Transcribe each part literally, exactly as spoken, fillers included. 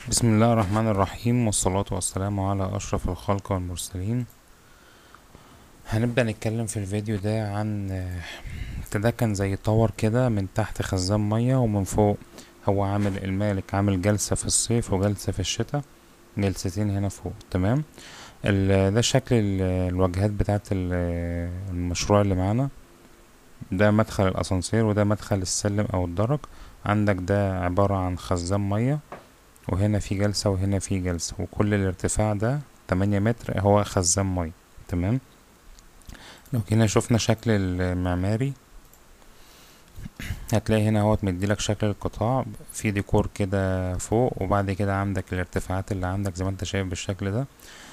بسم الله الرحمن الرحيم، والصلاة والسلام على أشرف الخلق والمرسلين. هنبدأ نتكلم في الفيديو ده عن آه، ده كان زي طور كده من تحت خزان مية، ومن فوق هو عامل المالك عامل جلسة في الصيف وجلسة في الشتاء، جلستين هنا فوق. تمام. ال- ده شكل ال- الواجهات بتاعت ال- المشروع اللي معانا. ده مدخل الأسانسير وده مدخل السلم أو الدرج. عندك ده عبارة عن خزان مية، وهنا في جلسة وهنا في جلسة، وكل الارتفاع ده تمانية متر، هو خزان مية. تمام. لو كنا شفنا شكل المعماري هتلاقي هنا اهوت مديلك شكل القطاع في ديكور كده فوق، وبعد كده عندك الارتفاعات اللي عندك زي ما انت شايف بالشكل ده.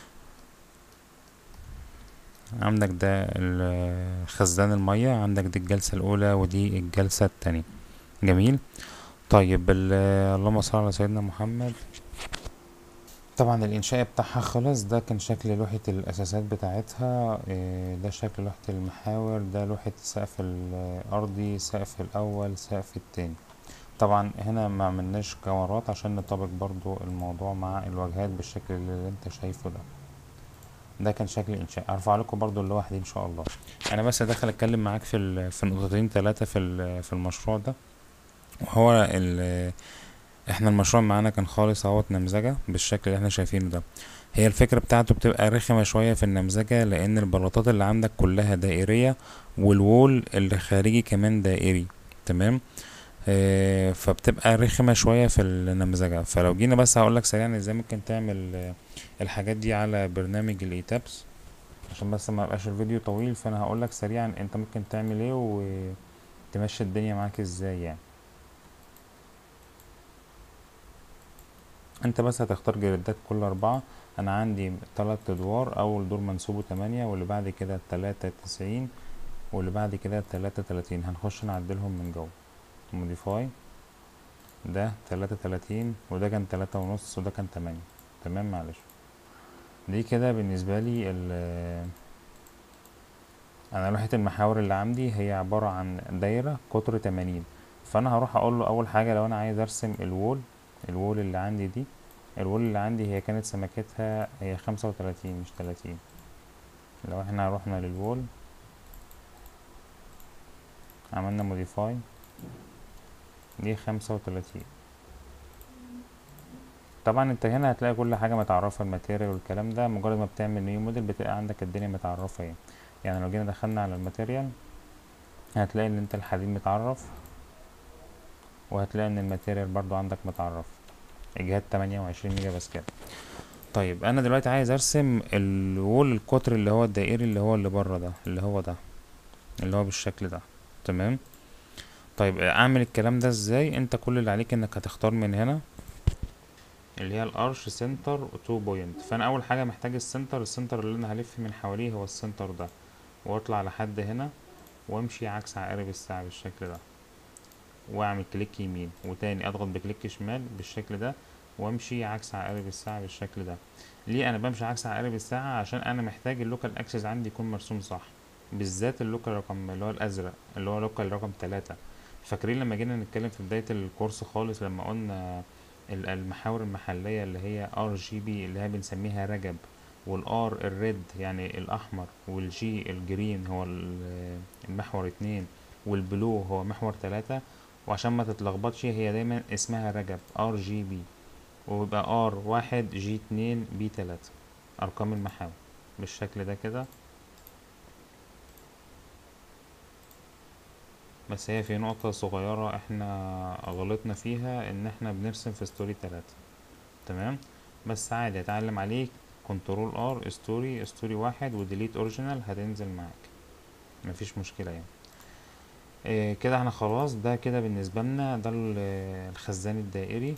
عندك ده ال- خزان المية، عندك دي الجلسة الأولى ودي الجلسة التانية. جميل. طيب ال- اللهم صل على سيدنا محمد. طبعا الإنشاء بتاعها خلص. ده كان شكل لوحة الأساسات بتاعتها. إيه، ده شكل لوحة المحاور، ده لوحة السقف الأرضي، سقف الأول، سقف التاني. طبعا هنا ما عملناش كاميرات عشان نطابق برضو الموضوع مع الواجهات بالشكل اللي انت شايفه ده. ده كان شكل الإنشاء. هرفع لكم برضو اللوحة دي إن شاء الله. أنا بس داخل أتكلم معاك في ال- في نقطتين تلاتة في ال- في المشروع ده. وهو ال احنا المشروع معانا كان خالص اهوت نمذجة بالشكل اللي احنا شايفينه ده. هي الفكرة بتاعته بتبقى رخمة شوية في النمذجة، لأن البلاطات اللي عندك كلها دائرية، والوول اللي خارجي كمان دائري. تمام. آه فبتبقى رخمة شوية في النمذجة. فلو جينا بس هقولك سريعا ازاي ممكن تعمل آه، الحاجات دي على برنامج الايتابس، عشان بس ما يبقاش الفيديو طويل. فانا هقولك سريعا انت ممكن تعمل ايه وتمشي الدنيا معاك ازاي يعني. انت بس هتختار جريدات كل اربعة. انا عندي تلات ادوار، اول دور منسوبه تمانية، واللي بعد كده تلاتة تسعين، واللي بعد كده تلاتة تلاتين. هنخش نعدلهم من جوه. موديفاي. ده تلاتة تلاتين، وده كان تلاتة ونص، وده كان تمانية. تمام. معلش. دي كده بالنسبة لي ال- انا لوحة المحاور اللي عندي هي عبارة عن دايرة قطر تمانين. فانا هروح اقول له اول حاجة لو انا عايز ارسم الوول. الوول اللي عندي دي، الوول اللي عندي هي كانت سمكتها هي خمسة وتلاتين مش تلاتين. لو احنا رحنا للوول، عملنا موديفاي، دي خمسة وتلاتين. طبعا انت هنا هتلاقي كل حاجة متعرفة، الماتيريال والكلام ده. مجرد ما بتعمل نيو موديل بتلاقي عندك الدنيا متعرفة يعني. يعني لو جينا دخلنا على الماتيريال هتلاقي ان انت الحديد متعرف، وهتلاقي ان الماتيريال برضو عندك متعرف. اجهاد تمانية وعشرين ميجا باسكال. طيب انا دلوقتي عايز ارسم الوول القطر اللي هو الدائري اللي هو اللي بره ده، اللي هو ده، اللي هو بالشكل ده. تمام. طيب اعمل الكلام ده ازاي؟ انت كل اللي عليك انك هتختار من هنا اللي هي الارش سنتر تو بوينت. فانا اول حاجه محتاج السنتر. السنتر اللي انا هلف من حواليه هو السنتر ده، واطلع لحد هنا، وامشي عكس عقارب الساعه بالشكل ده، واعمل كليك يمين، وتاني اضغط بكليك شمال بالشكل ده، وامشي عكس عقارب الساعه بالشكل ده. ليه انا بمشي عكس عقارب الساعه؟ عشان انا محتاج اللوكال اكسس عندي يكون مرسوم صح، بالذات اللوكال رقم اللي هو الازرق اللي هو لوكال رقم تلاتة. فاكرين لما جينا نتكلم في بدايه الكورس خالص لما قلنا ال- المحاور المحليه اللي هي ار جي بي اللي هي بنسميها رجب، والار الريد يعني الاحمر، والجي الجرين هو ال- المحور اتنين، والبلو هو محور تلاتة. وعشان ما تتلخبطش هي دايما اسمها رجب ار جي بي، ويبقى ار واحد جي اتنين بي تلاتة، ارقام المحاور بالشكل ده كده. بس هي في نقطة صغيرة احنا غلطنا فيها، ان احنا بنرسم في ستوري تلاتة. تمام. بس عادي اتعلم عليك. كنترول ار ستوري ستوري واحد وديليت اوريجينال هتنزل معاك، مفيش مشكلة يعني. إيه كده احنا خلاص. ده كده بالنسبة لنا ده ال- الخزان الدائري.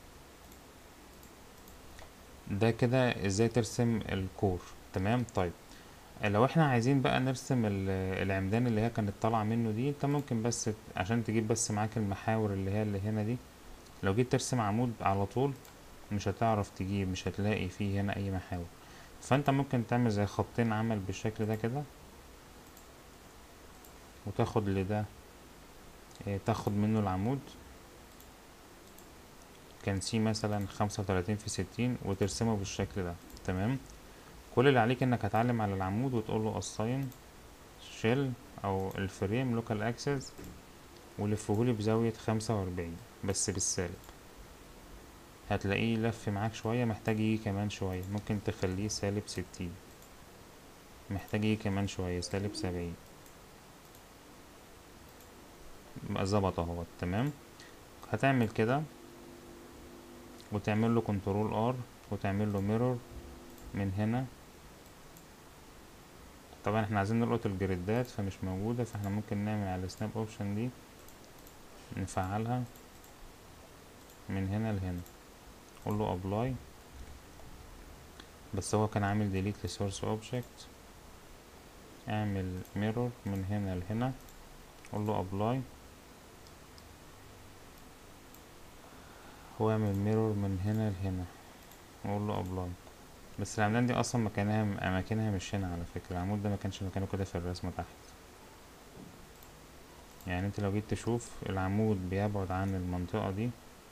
ده كده ازاي ترسم الكور. تمام. طيب لو احنا عايزين بقى نرسم ال- العمدان اللي هي كانت طالعة منه دي، انت ممكن بس ت- عشان تجيب بس معاك المحاور اللي هي اللي هنا دي. لو جيت ترسم عمود على طول مش هتعرف تجيب، مش هتلاقي فيه هنا اي محاور. فانت ممكن تعمل زي خطين عمل بالشكل ده كده، وتاخد لده اه، تاخد منه العمود، كان سي مثلا خمسة وتلاتين في ستين وترسمه بالشكل ده. تمام. كل اللي عليك انك هتعلم على العمود وتقول له assign shell او الفريم local axis ولفهولي بزاوية خمسة وأربعين بس بالسالب. هتلاقيه لف معاك شوية، محتاج يجي كمان شوية، ممكن تخليه سالب ستين، محتاج يجي كمان شوية سالب سبعين. بقى ظبط اهوت. تمام. هتعمل كده وتعمل له كنترول ار وتعمل له ميرور من هنا. طبعا احنا عايزين نلقط الجريدات فمش موجودة، فاحنا ممكن نعمل على السناب اوبشن دي نفعلها من هنا لهنا، قول له ابلاي. بس هو كان عامل ديليت لسورس اوبجكت. اعمل ميرور من هنا لهنا، قول له ابلاي، هو اعمل ميرور من هنا لهنا وقول له ابلاي. بس العمدان دي اصلا مكانها اماكنها مش هنا على فكرة، العمود ده ما كانش مكانه كده في الرسمة تحت. يعني انت لو جيت تشوف العمود بيبعد عن المنطقة دي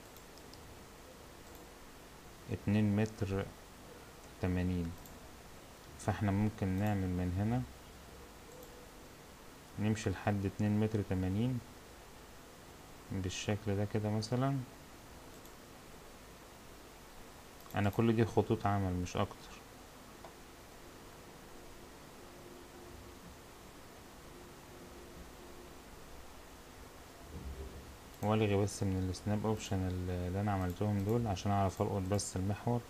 اتنين متر تمانين، فاحنا ممكن نعمل من هنا نمشي لحد اتنين متر تمانين بالشكل ده كده مثلا. انا كل دي خطوط عمل مش اكتر. والغي بس من السناب اوبشن اللي انا عملتهم دول عشان اعرف القط بس المحور،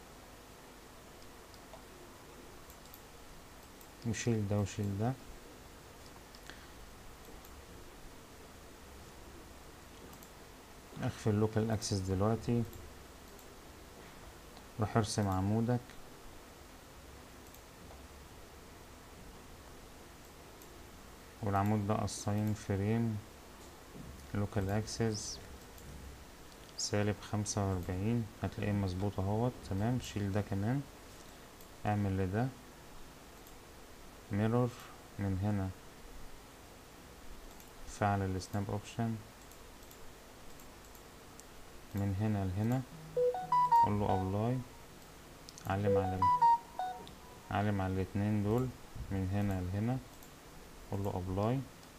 وشيل ده وشيل ده. اخفي اللوكال اكسس دلوقتي، روح ارسم عمودك والعمود ده assign فريم لوكال اكسس سالب خمسة وأربعين، هتلاقيه مظبوط اهوت. تمام. شيل ده كمان، اعمل لده ميرور من هنا، فعل السناب اوبشن من هنا لهنا، قول له ابلاي، علم على علم على الاتنين دول من هنا لهنا، قول له ابلاي.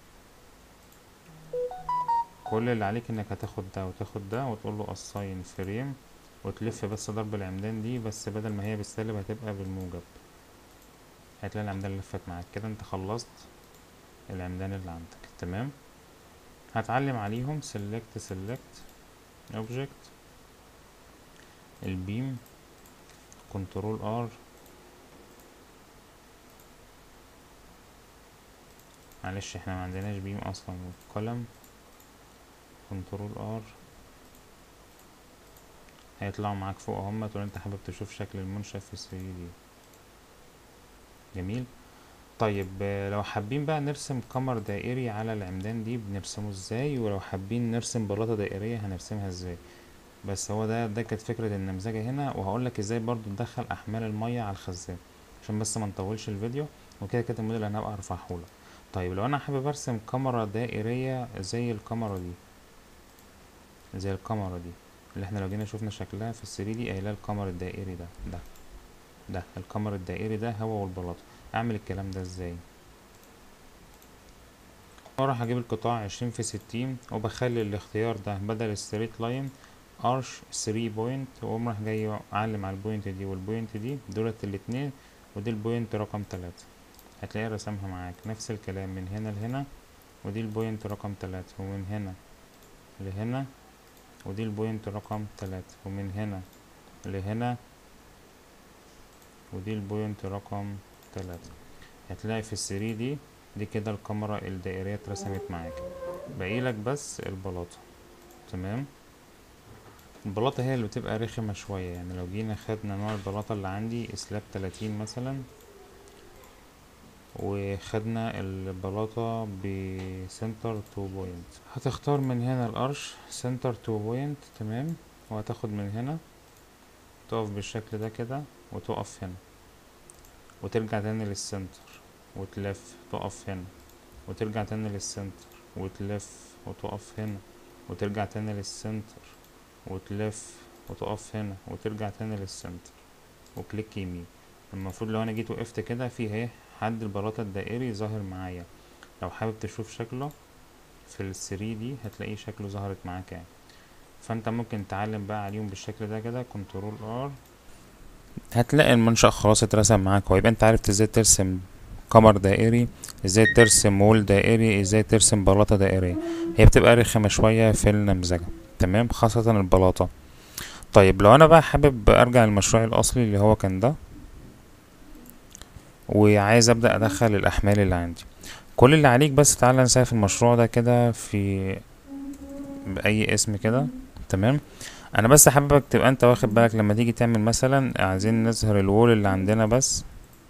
كل اللي عليك انك هتاخد ده وتاخد ده وتقول له assign فريم وتلف بس ضرب العمدان دي، بس بدل ما هي بالسالب هتبقى بالموجب. هتلاقي العمدان لفت معاك كده، انت خلصت العمدان اللي عندك. تمام. هتعلم عليهم select select object البيم كنترول ار، معلش احنا ما عندناش بيم اصلا، قلم كنترول ار، هيطلعوا معاك فوق اهم تقول انت حابب تشوف شكل المنشأ في ثري دي. جميل. طيب لو حابين بقى نرسم قمر دائري على العمدان دي بنرسمه ازاي، ولو حابين نرسم بلاطة دائرية هنرسمها ازاي. بس هو ده ده كانت فكرة النمذجة هنا، وهقولك ازاي برضو ندخل احمال المية على الخزان عشان بس ما نطولش الفيديو، وكده كده الموديل انا هبقى ارفعهولك. طيب لو انا حابب ارسم كاميرا دائرية زي الكاميرا دي، زي الكاميرا دي اللي احنا لو جينا شوفنا شكلها في الثري دي اهي القمر الدائري ده ده ده القمر الدائري ده هو والبلاطة. اعمل الكلام ده ازاي؟ اروح اجيب القطاع عشرين في ستين وبخلي الاختيار ده بدل الستريت لاين ارش ثري بوينت، واقوم راح جاي اعلم على البوينت دي والبوينت دي دولت الاتنين، ودي البوينت رقم تلاتة. هتلاقيه رسمها معاك نفس الكلام من هنا لهنا، ودي البوينت رقم تلاتة، ومن هنا لهنا ودي البوينت رقم تلاتة، ومن هنا لهنا ودي البوينت رقم تلاتة. هتلاقي في الثري دي دي كده الكاميرا الدائرية اترسمت معاك، باقيلك بس البلاطة. تمام. البلاطة هي اللي بتبقى رخمة شوية، يعني لو جينا خدنا نوع البلاطة اللي عندي سلاب تلاتين مثلا، وخدنا البلاطة بسنتر تو بوينت، هتختار من هنا الارش سنتر تو بوينت. تمام. وهتاخد من هنا تقف بالشكل ده كده وتقف هنا وترجع تاني للسنتر وتلف تقف هنا وترجع تاني للسنتر وتلف وتقف هنا وترجع تاني للسنتر وتلف وتقف هنا وترجع تاني للسنتر وكليك يمين. المفروض لو انا جيت وقفت كده في اهي حد البلاطة الدائري ظاهر معايا. لو حابب تشوف شكله في الثري دي هتلاقيه شكله ظهرت معاك يعني. فانت ممكن تعلم بقى عليهم بالشكل ده كده، كنترول ار، هتلاقي المنشأ خلاص اترسم معاك. ويبقى انت عرفت ازاي ترسم قمر دائري، ازاي ترسم وول دائري، ازاي ترسم بلاطة دائرية. هي بتبقى رخمة شوية في النمذجة، تمام، خاصة البلاطة. طيب لو انا بقى حابب ارجع للمشروع الاصلي اللي هو كان ده، وعايز ابدأ ادخل الاحمال اللي عندي، كل اللي عليك بس تعالى نسيف المشروع ده كده في بأي اسم كده، تمام. انا بس حاببك تبقى انت واخد بالك لما تيجي تعمل مثلا، عايزين نظهر الوول اللي عندنا بس.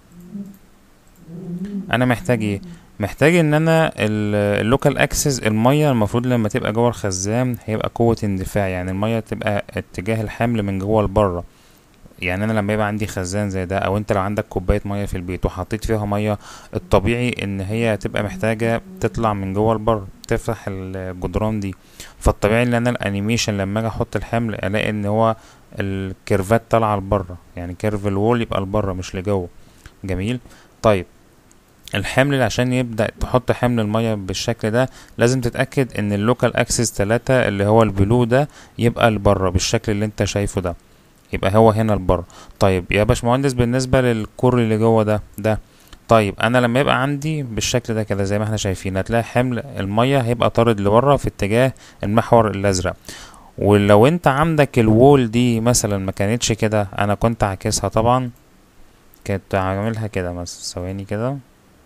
انا محتاج ايه؟ محتاج ان انا اللوكال اكسس المية المفروض لما تبقى جوه الخزان هيبقى قوة اندفاع، يعني المية تبقى اتجاه الحمل من جوه لبره. يعني انا لما يبقى عندي خزان زي ده، او انت لو عندك كوبايه ميه في البيت وحطيت فيها ميه، الطبيعي ان هي هتبقى محتاجه تطلع من جوه لبره، تفتح الجدران دي. فالطبيعي ان انا الانيميشن لما اجي احط الحمل الاقي ان هو الكيرفات طالعه لبره، يعني كيرف الوول يبقى لبره مش لجوه. جميل. طيب الحمل عشان يبدأ تحط حمل المية بالشكل ده لازم تتأكد ان اللوكال اكسس تلاتة اللي هو البلو ده يبقى لبره بالشكل اللي انت شايفه ده، يبقى هو هنا لبره. طيب يا باشمهندس بالنسبة للكور اللي جوه ده ده طيب انا لما يبقى عندي بالشكل ده كده زي ما احنا شايفين، هتلاقي حمل المية هيبقى طارد لبره في اتجاه المحور الازرق. ولو انت عندك الوول دي مثلا ما كانتش كده، انا كنت عاكسها طبعا، كنت عاملها كده مثلا، ثواني كده،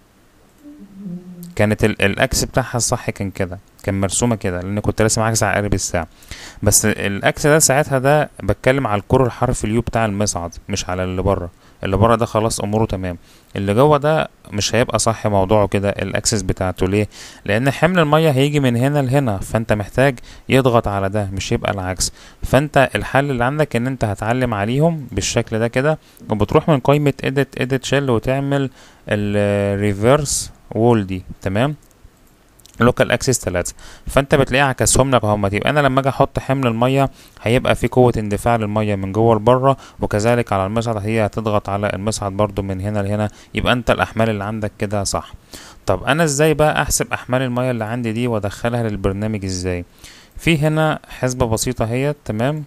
كانت ال- الاكس بتاعها الصح كان كده، كان مرسومه كده لان كنت راسم عكس على قارب الساعه. بس الاكس ده ساعتها ده بتكلم على الكور الحرف اليو بتاع المصعد، مش على اللي بره. اللي بره ده خلاص اموره تمام، اللي جوه ده مش هيبقى صح موضوعه كده الاكسس بتاعته. ليه؟ لان حمل الميه هيجي من هنا لهنا، فانت محتاج يضغط على ده مش يبقى العكس. فانت الحل اللي عندك ان انت هتعلم عليهم بالشكل ده كده، وبتروح من قائمه edit edit shell وتعمل الريفرس وول دي، تمام، لوكال اكسس تلاتة. فانت بتلاقيه عكسهم لك اهمت. يبقى انا لما اجي احط حمل الميه هيبقى في قوه اندفاع للميه من جوه لبره، وكذلك على المصعد هي هتضغط على المصعد برضو من هنا لهنا. يبقى انت الاحمال اللي عندك كده صح. طب انا ازاي بقى احسب احمال الميه اللي عندي دي وادخلها للبرنامج ازاي؟ في هنا حسبه بسيطه هي، تمام.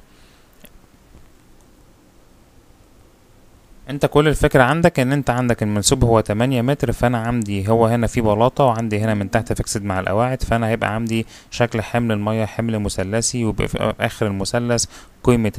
انت كل الفكرة عندك ان انت عندك المنسوب هو تمانية متر، فانا عندي هو هنا في بلاطة، وعندي هنا من تحت فيكسد مع القواعد، فانا هيبقى عندي شكل حمل المية حمل مثلثي، ويبقى في اخر المثلث قيمة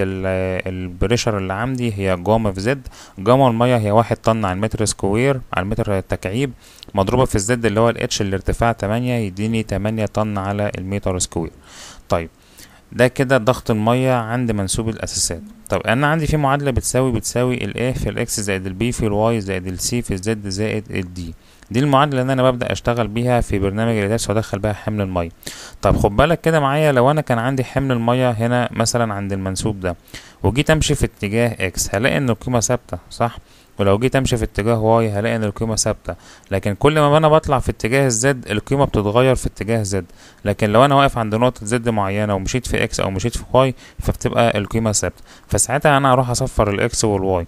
البريشر اللي عندي هي جاما في زد. جاما المية هي واحد طن على المتر سكوير على المتر التكعيب، مضروبة في الزد اللي هو الاتش الارتفاع تمانية، يديني تمانية طن على المتر سكوير. طيب ده كده ضغط المية عند منسوب الأساسات. طب أنا عندي في معادلة بتساوي بتساوي ال A في ال X زائد ال B في ال Y زائد ال C في ال Z زائد ال D. دي المعادلة اللي أنا ببدأ أشتغل بيها في برنامج الإدارس وأدخل بيها حمل المية. طب خد بالك كده معايا، لو أنا كان عندي حمل المية هنا مثلا عند المنسوب ده، وجيت أمشي في اتجاه X هلاقي إن القيمة ثابتة، صح؟ ولو جيت امشي في اتجاه واي هلاقي ان القيمه ثابته. لكن كل ما انا بطلع في اتجاه الزد القيمه بتتغير في اتجاه زد. لكن لو انا واقف عند نقطه زد معينه ومشيت في اكس او مشيت في واي فبتبقى القيمه ثابته. فساعتها انا اروح اصفر الاكس والواي،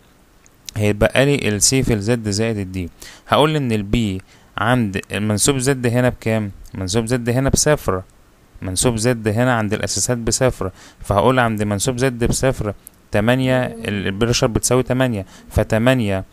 هيتبقى لي السي في الزد زائد الدي. هقول ان البي عند منسوب زد هنا بكام؟ منسوب زد هنا بصفر، منسوب زد هنا عند الاساسات بصفر، فهقول عند منسوب زد بصفر تمانية، البريشر بتساوي تمانية، فتمانية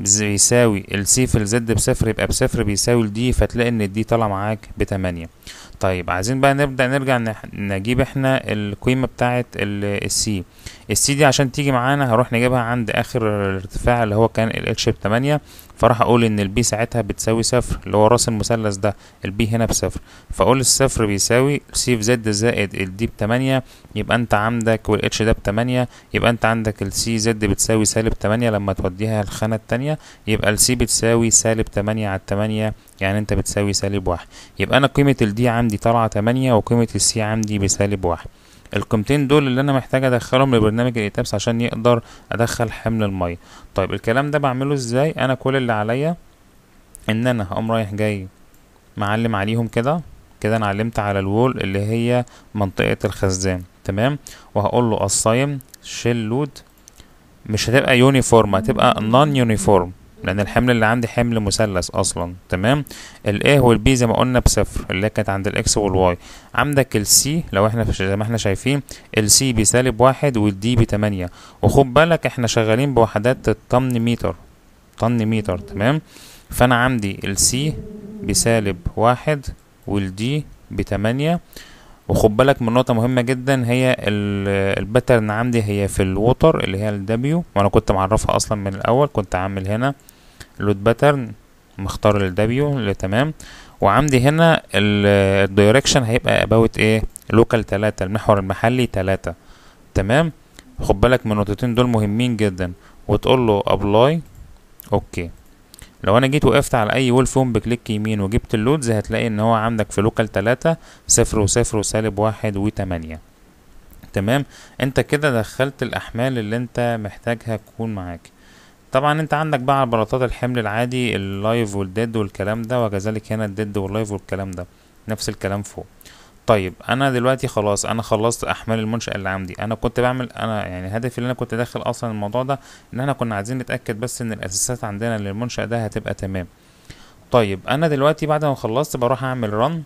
بيساوي السي في الزد بصفر، يبقى بصفر بيساوي الدي، فتلاقي ان الدي طالع معاك بتمانية. طيب عايزين بقى نبدأ نرجع نجيب احنا القيمة بتاعة السي. السي دي عشان تيجي معانا هروح نجيبها عند اخر الارتفاع اللي هو كان الاتش بتمانية، فراح اقول ان البي ساعتها بتساوي صفر، اللي هو راس المثلث ده البي هنا بصفر، فاقول الصفر بيساوي سي في زد زائد الدي بتمانية، يبقى انت عندك والاتش ده بتمانية، يبقى انت عندك السي زد بتساوي سالب تمانية لما توديها الخانة التانية، يبقى السي بتساوي سالب تمانية على التمانية، يعني انت بتساوي سالب واحد. يبقى انا قيمة الدي عندي طالعة تمانية وقيمة السي عندي بسالب واحد. القيمتين دول اللي انا محتاج ادخلهم لبرنامج الايتابس عشان يقدر ادخل حمل المية. طيب الكلام ده بعمله ازاي؟ انا كل اللي عليا ان انا هقوم رايح جاي معلم عليهم كده كده. انا علمت على الوول اللي هي منطقة الخزان، تمام. وهقول له assign shell load، مش هتبقى يونيفورم، هتبقى نون يونيفورم لان الحمل اللي عندي حمل مثلث اصلا. تمام. الايه والبي زي ما قلنا بصفر اللي هي كانت عند الاكس والواي. عندك السي لو احنا زي ما احنا شايفين السي بسالب واحد والدي بتمانية، وخد بالك احنا شغالين بوحدات الطن متر، طن متر. تمام. فانا عندي السي بسالب واحد والدي بتمانية. وخد بالك من نقطة مهمة جدا، هي الباترن عندي هي في الوتر اللي هي الدبليو، وانا كنت معرفها اصلا من الاول، كنت عامل هنا لود باترن مختار الدبليو اللي تمام. وعندي هنا الدايركشن هيبقى اباوت ايه لوكال تلاتة، المحور المحلي تلاتة. تمام. خد بالك من النقطتين دول مهمين جدا. وتقول له ابلاي اوكي. لو انا جيت وقفت على اي وول فيهم بكليك يمين وجبت اللودز هتلاقي ان هو عندك في لوكال تلاتة صفر وصفر وسالب واحد وتمانية. تمام. انت كده دخلت الاحمال اللي انت محتاجها تكون معاك. طبعا انت عندك بقى على بلاطات الحمل العادي اللايف والديد والكلام ده، وكذلك هنا الديد واللايف والكلام ده نفس الكلام فوق. طيب انا دلوقتي خلاص انا خلصت احمال المنشأ اللي عندي. انا كنت بعمل انا يعني هدفي اللي انا كنت داخل اصلا الموضوع ده ان احنا كنا عايزين نتأكد بس ان الاساسات عندنا للمنشأ ده هتبقى تمام. طيب انا دلوقتي بعد ما خلصت بروح اعمل رن.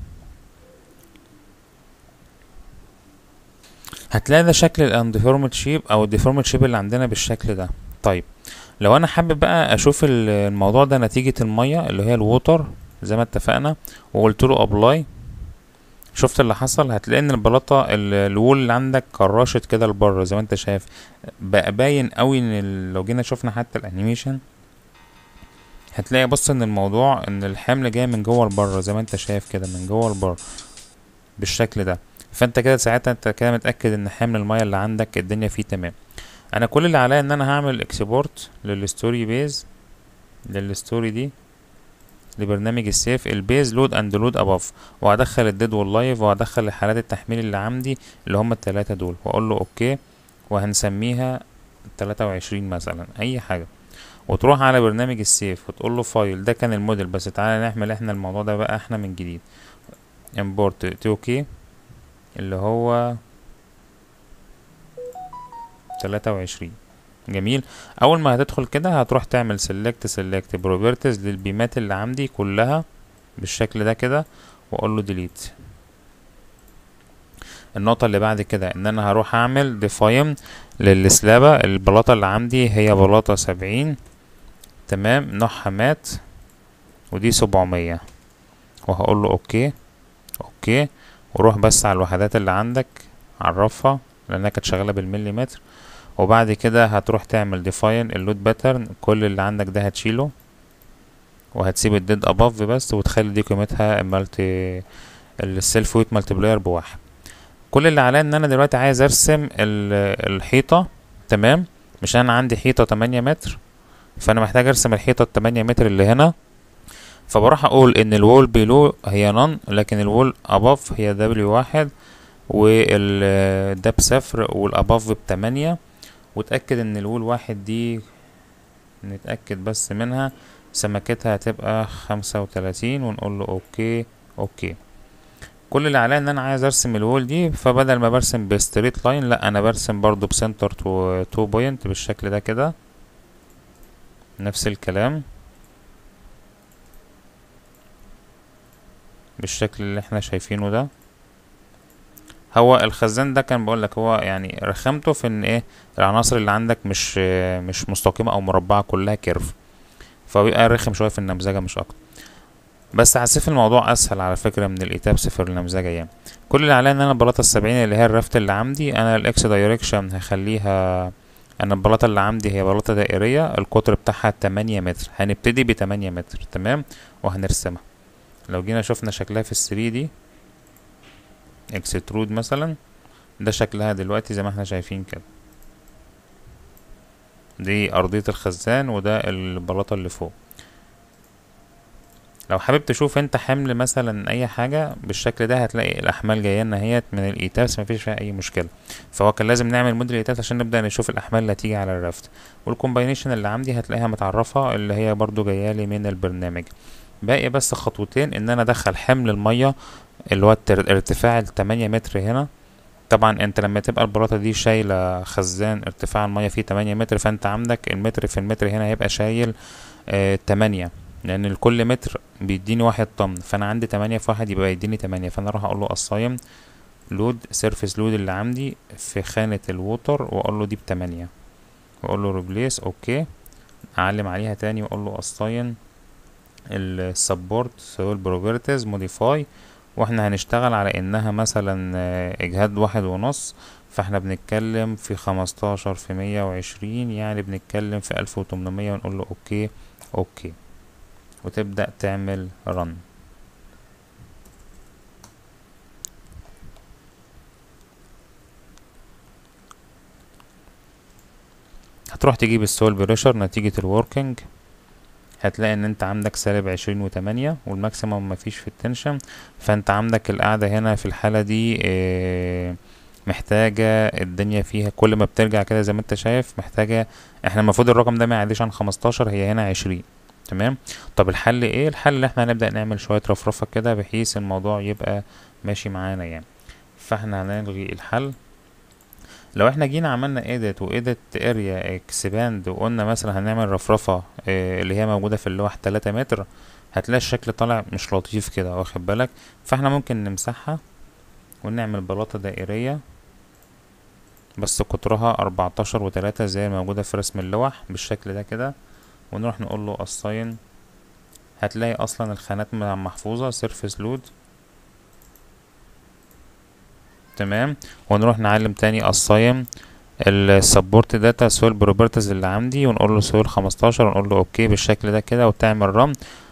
هتلاقي ده شكل الانديفورمد شيب او الديفورمد شيب اللي عندنا بالشكل ده. طيب لو انا حابب بقى اشوف الموضوع ده نتيجة المية اللي هي الووتر زي ما اتفقنا وقلت له ابلاي، شفت اللي حصل؟ هتلاقي ان البلاطه الوول اللي عندك كرشت كده لبره زي ما انت شايف، بقى باين قوي ان لو جينا شفنا حتى الانيميشن هتلاقي بص ان الموضوع ان الحمل جاي من جوه لبره زي ما انت شايف كده من جوه لبره بالشكل ده. فانت كده ساعتها انت كده متاكد ان حمل الميه اللي عندك الدنيا فيه تمام. انا كل اللي عليا ان انا هعمل اكسبورت للستوري بيز للستوري دي لبرنامج السيف البيز لود اند لود اباف، وهدخل الديد واللايف وهدخل الحالات التحميل اللي عندي اللي هم التلاتة دول واقول له اوكي. وهنسميها تلاتة وعشرين مثلا اي حاجة. وتروح على برنامج السيف وتقول له فايل ده كان الموديل بس تعالى نعمل احنا الموضوع ده بقى احنا من جديد. امبورت تو كي اللي هو تلاتة وعشرين. جميل. اول ما هتدخل كده هتروح تعمل سيلكت سيلكت بروبرتيز للبيمات اللي عندي كلها بالشكل ده كده واقول له ديليت. النقطة اللي بعد كده ان انا هروح اعمل ديفاين للسلابة. البلاطة اللي عندي هي بلاطة سبعين تمام نوعها مات ودي سبعمية، وهقول له اوكي اوكي. وروح بس على الوحدات اللي عندك عرفها لانها كانت شغالة بالمليمتر. وبعد كده هتروح تعمل ديفاين اللود باترن، كل اللي عندك ده هتشيله وهتسيب الديد اباف بس وتخلي دي قيمتها مالتي السيلف ويت مالتيبلاير بواحد. كل اللي عليا ان انا دلوقتي عايز ارسم الحيطة. تمام. مش انا عندي حيطة تمانية متر فانا محتاج ارسم الحيطة التمانية متر اللي هنا. فبروح اقول ان الوول بيلو هي نون لكن الوول اباف هي دبليو واحد والده بصفر والاباف بتمانية. وتأكد ان الوول واحد دي نتأكد بس منها سمكتها هتبقى خمسة وتلاتين ونقول له اوكي اوكي. كل اللي عليا ان انا عايز ارسم الوول دي فبدل ما برسم بستريت لاين لا انا برسم برضو بسنتر تو تو بوينت بالشكل ده كده نفس الكلام بالشكل اللي احنا شايفينه ده. هو الخزان ده كان بقولك هو يعني رخامته في ان ايه العناصر اللي عندك مش مش مستقيمة او مربعة كلها كيرف فبيبقى رخم شوية في النمذجة مش اكتر. بس هسيف الموضوع اسهل على فكرة من الايتاب صفر النمذجة يعني. كل اللي عليا ان انا البلاطة السبعين اللي هي الرفت اللي عندي انا الاكس دايركشن هخليها انا البلاطة اللي عندي هي بلاطة دائرية القطر بتاعها تمانية متر. هنبتدي بتمانية متر تمام وهنرسمها. لو جينا شفنا شكلها في الثري دي اكسترود مثلا ده شكلها دلوقتي زي ما احنا شايفين كده. دي ارضية الخزان وده البلاطة اللي فوق. لو حابب تشوف انت حمل مثلا اي حاجة بالشكل ده هتلاقي الاحمال جايه لنا اهيت من الايتاس مفيش فيها اي مشكلة. فهو كان لازم نعمل موديل ايتاس عشان نبدأ نشوف الاحمال اللي هتيجي على الرفت. والكومباينيشن اللي عندي هتلاقيها متعرفة اللي هي برضو جايالي من البرنامج. باقي بس خطوتين ان انا ادخل حمل المية اللي هو الارتفاع التمانية متر هنا طبعا انت لما تبقى البلاطة دي شايلة خزان ارتفاع المية فيه تمانية متر، فانت عندك المتر في المتر هنا هيبقى شايل اه تمانية، لان الكل متر بيديني واحد طن، فانا عندي تمانية في واحد يبقى يديني تمانية، فانا اروح اقول له اساين لود سيرفيس لود اللي عندي في خانة الووتر، واقول له دي بتمانية، واقول له ريبليس اوكي، اعلم عليها تاني واقول له اساين السبورت سويل بروبرتيز موديفاي، واحنا هنشتغل على انها مثلا آه، اجهاد واحد ونص، فاحنا بنتكلم في خمستاشر في مية وعشرين، يعني بنتكلم في الف وتمنمية، ونقول له اوكي اوكي، وتبدأ تعمل رن. هتروح تجيب السول بريشر نتيجة الوركينج، هتلاقي ان انت عندك سالب عشرين وتمانية، والماكسيموم مفيش في التنشن، فانت عندك القاعدة هنا في الحالة دي اه محتاجة الدنيا فيها كل ما بترجع كده زي ما انت شايف محتاجة، احنا المفروض الرقم ده ما يعديش عن خمستاشر، هي هنا عشرين. تمام. طب الحل ايه؟ الحل اللي احنا هنبدأ نعمل شوية رفرفة كده بحيث الموضوع يبقى ماشي معانا يعني. فاحنا هنلغي الحل. لو احنا جينا عملنا edit و edit area expand وقلنا مثلا هنعمل رفرفة اه اللي هي موجودة في اللوح تلاتة متر، هتلاقي الشكل طالع مش لطيف كده، واخد بالك؟ فاحنا ممكن نمسحها ونعمل بلاطة دائرية بس قطرها اربعتاشر وتلاتة زي موجودة في رسم اللوح بالشكل ده كده، ونروح نقول له assign، هتلاقي اصلا الخانات محفوظة surface load. تمام. ونروح نعلم تاني assign السبورت داتا سويل بروبرتيز اللي عندي، ونقول له سويل خمستاشر، ونقول له اوكي بالشكل ده كده، وتعمل رن.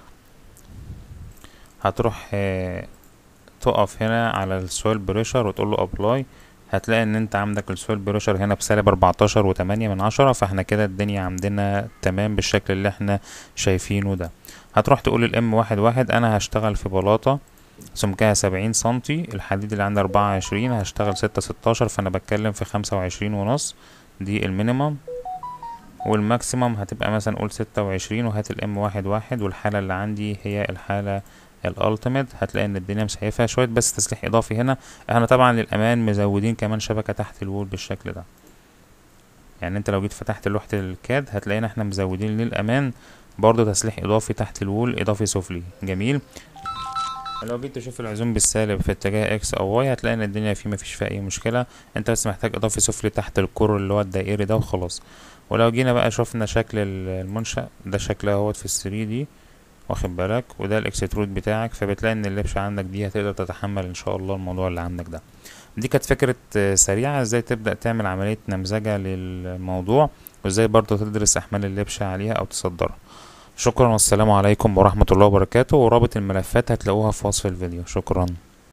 هتروح اه تقف هنا على السويل بريشر وتقول له ابلاي، هتلاقي ان انت عندك السويل بريشر هنا بسالب اربعتاشر وتمانية من عشرة، فاحنا كده الدنيا عندنا تمام بالشكل اللي احنا شايفينه ده. هتروح تقول الام واحد واحد انا هشتغل في بلاطة سمكها سبعين سنتي، الحديد اللي عندي اربعة وعشرين، هشتغل ستة ستاشر، فانا بتكلم في خمسة وعشرين ونص، دي المينيمم، والماكسيمم هتبقى مثلا قول ستة وعشرين، وهات الام واحد واحد، والحالة اللي عندي هي الحالة الالتيميت. هتلاقي ان الدنيا مسيفة شوية بس تسليح اضافي هنا، احنا طبعا للامان مزودين كمان شبكة تحت الوول بالشكل ده، يعني انت لو جيت فتحت لوحة الكاد هتلاقينا احنا مزودين للامان برضو تسليح اضافي تحت الوول اضافي سفلي. جميل. لو جيت تشوف العزوم بالسالب في اتجاه اكس او واي هتلاقي ان الدنيا فيه مفيش فيها اي مشكلة، انت بس محتاج اضافي سفلي تحت الكور اللي هو الدائري ده وخلاص. ولو جينا بقى شوفنا شكل المنشأ ده شكلها اهوت في الثري دي، واخد بالك؟ وده الاكسترود بتاعك، فبتلاقي ان اللبشة عندك دي هتقدر تتحمل ان شاء الله الموضوع اللي عندك ده. دي كانت فكرة آه، سريعة ازاي تبدأ تعمل عملية نمذجة للموضوع، وازاي برضو تدرس احمال اللبشة عليها او تصدرها. شكرا والسلام عليكم ورحمة الله وبركاته، ورابط الملفات هتلاقوها في وصف الفيديو. شكرا.